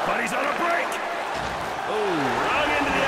But he's on a break. Oh, run into